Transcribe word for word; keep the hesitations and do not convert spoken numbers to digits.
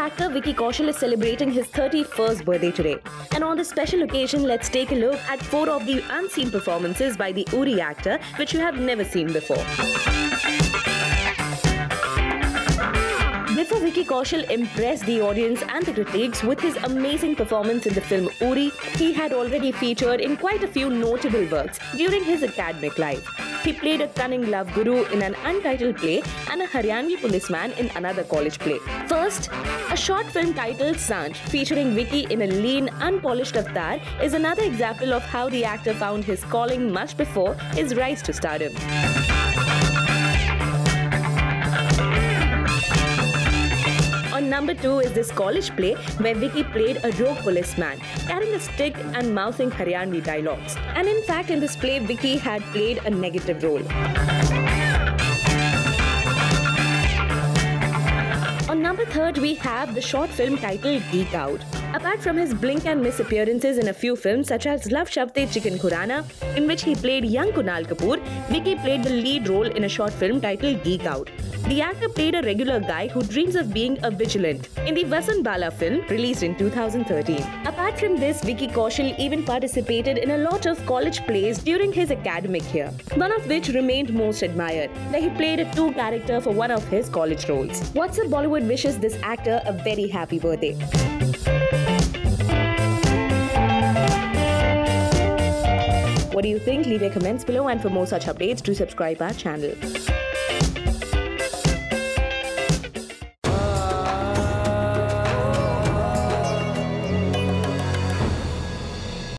actor Vicky Kaushal is celebrating his thirty-first birthday today. And on this special occasion, let's take a look at four of the unseen performances by the Uri actor, which you have never seen before. Before Vicky Kaushal impressed the audience and the critics with his amazing performance in the film Uri, he had already featured in quite a few notable works during his academic life. He played a cunning love guru in an untitled play and a Haryanvi policeman in another college play. First, a short film titled Sanj, featuring Vicky in a lean, unpolished avatar, is another example of how the actor found his calling much before his rise to stardom. On number two is this college play where Vicky played a rogue policeman, carrying a stick and mouthing Haryanvi dialogues. And in fact, in this play, Vicky had played a negative role. On number third, we have the short film titled Geek Out. Apart from his blink and miss appearances in a few films such as Love Shavte Chicken Khurana, in which he played young Kunal Kapoor, Vicky played the lead role in a short film titled Geek Out. The actor played a regular guy who dreams of being a vigilant in the Vasant Bala film released in two thousand thirteen. Apart from this, Vicky Kaushal even participated in a lot of college plays during his academic year, one of which remained most admired, where he played a two character for one of his college roles. What's Up Bollywood wishes this actor a very happy birthday. What do you think? Leave your comments below, and for more such updates, do subscribe our channel.